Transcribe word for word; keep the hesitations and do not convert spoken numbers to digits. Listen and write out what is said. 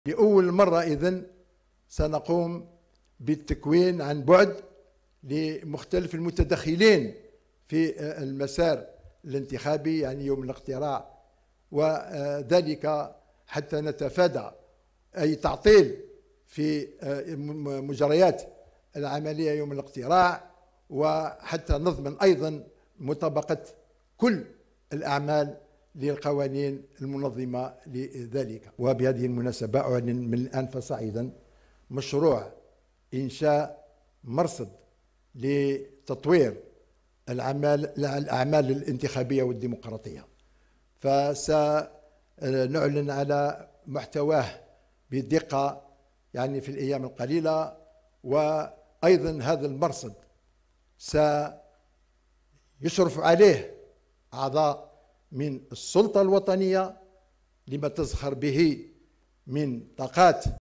لأول مرة إذن سنقوم بالتكوين عن بعد لمختلف المتدخلين في المسار الانتخابي، يعني يوم الاقتراع، وذلك حتى نتفادى أي تعطيل في مجريات العملية يوم الاقتراع، وحتى نضمن أيضا مطابقة كل الأعمال للقوانين المنظمة لذلك. وبهذه المناسبة أعلن من الآن فصاعدا مشروع إنشاء مرصد لتطوير الأعمال الأعمال الانتخابية والديمقراطية، فسنعلن على محتواه بدقة يعني في الأيام القليلة. وأيضا هذا المرصد سيشرف عليه أعضاء من السلطة الوطنية لما تزخر به من طاقات